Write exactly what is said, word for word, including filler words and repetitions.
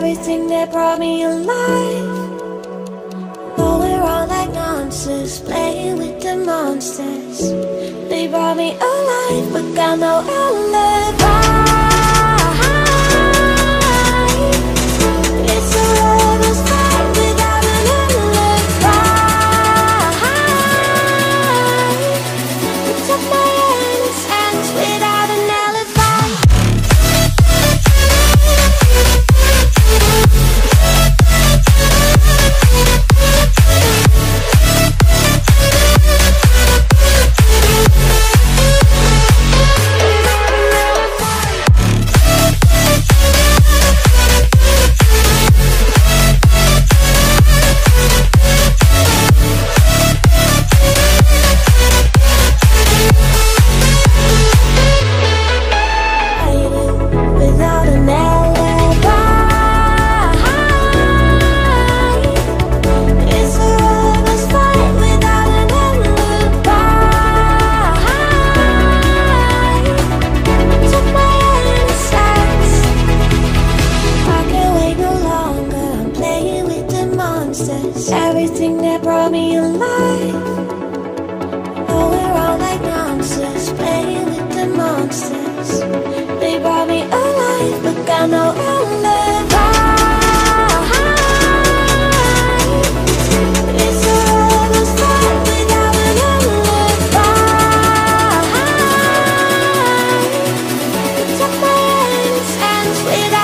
everything that brought me alive. Though we're all like monsters, playing with the monsters. They brought me alive, but got no alibi. It's a lover's fight without an alibi. You took my innocence without an alibi. Everything that brought me alive. Oh, we're all like monsters, playing with the monsters. They brought me alive, but got no alibi. It's a lover's fight without an alibi. You took my innocence without